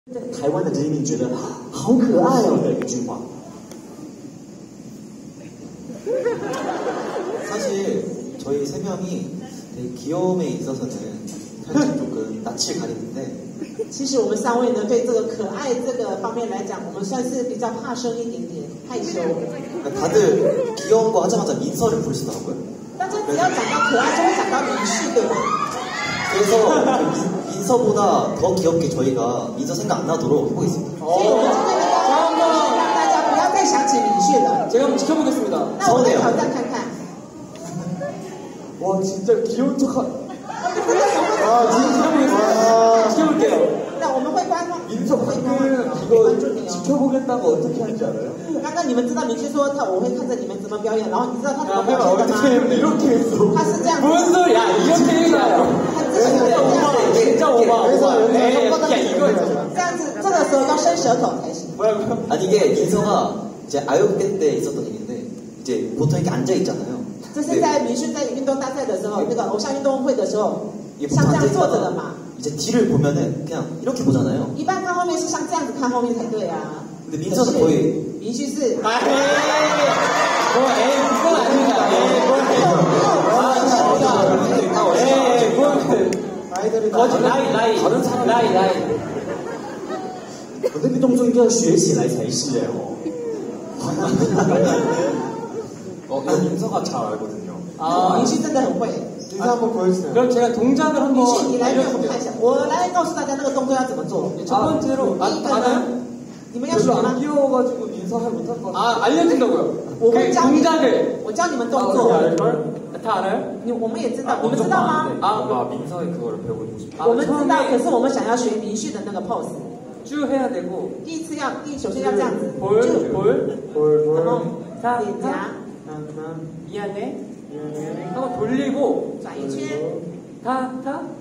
台湾的人民觉得好可爱哦的一句话。 사실 저희 세 명이 되게 귀여움에 있어서는 살짝 조금 낯을 가리는데 其实我们三位呢，对这个可爱这个方面来讲，我们算是比较怕生一点点，害羞。 다들 귀여운 거 하자마자 민서를 부르시더라고요. 大家只要讲到可爱，就会想到明旭，对吧？ 그래서 민서보다 더 귀엽게 저희가 민서 생각 안 나도록 하고 있습니다. 所以我们今天呢，让大家不要再想起明旭了。 제가 한번 지켜보겠습니다. 那我们挑战看看。 와 진짜 귀여운 척하. 아 진짜 지켜볼게요. 那我们会观望。 민서 방금 이거 지켜보겠다고 어떻게 하는지 알아요? 刚刚你们知道明旭说我会看着你们怎么表演，然后你知道他怎么表 해봐 现的吗？ 어떻게 했는데 이렇게 했어. 他是这样。 뭔 소리야 이렇게 해요. 他自己这样子。 진짜 오바. 에이 야 이거 这样子，这个时候要伸舌头才行。 뭐라고요? 아니 이게 민서가 이제 아역대 때 있었던 일인데 이제 보통 이렇게 앉아 있잖아요. 这是在明旭在运动大赛的时候，那个偶像运动会的时候， 이게 像 보통 这样 앉아 坐着的 있다가 嘛。 이제 뒤를 보면은 그냥 이렇게 보잖아요. 一般看后面是像这样子看后面才对啊。 근데 민서는 거의 明旭是。 뭐 에이 그건 아닙니다. 에이 뭘 아이들이 거짓 라이 다른 사람 라이 我那个动作应该要学起来才是哎哦。 이거 민서가 잘 알거든요. 明旭真的很会。 민서 한번 보여주세요. 그럼 제가 동작을 明 한번 旭，你来给我们 알려줄게요. 看一下，我来告诉大家那个动作要怎么做。 첫 번째로 第一个呢，你们要学 별로 안 吗？ 귀여워가지고 민서 할 못할 것 같아요. 알려준다고요. 我会教你， 동작을 我教你们动作。 다 알아요? 我们也知道，你们知道吗？ 뭔가 민서의 그거를 배우고 싶어. 我们知道，可是我们想要学明旭的那个 pose。 쭉 해야 되고. 第一次要，首先要这样子， 볼. 然后 자, 脸颊 미안해. 한번 돌리고 转一圈， 타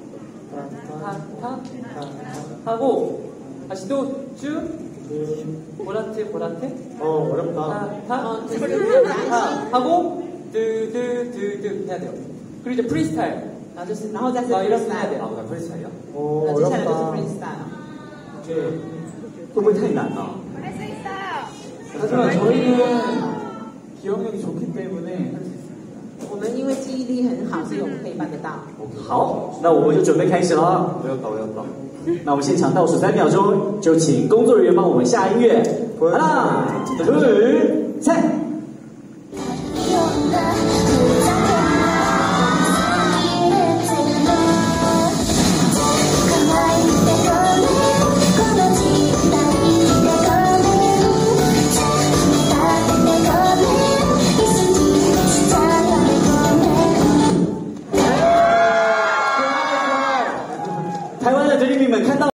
하고 다시 또쭉 보라트 어렵다. 타 就是脸颊 하고 드드드드 해야 돼요. 그리고 이제 프리스타일. 然后就是，然后再是 이렇게 해야 freestyle， 돼요. 프리스타일이요? 那接下来就是 어렵다. freestyle。 会不会太难啊？ 하지만 저희는 기억력이 좋기 때문에 할 수 있습니다. 我们因为记忆力很好，所以我们可以办得到。 好，那我们就准备开始了。 외웠다. 那我们现场倒数3秒钟，就请工作人员帮我们下音乐。하나, 둘, 셋。台湾的人民们看到。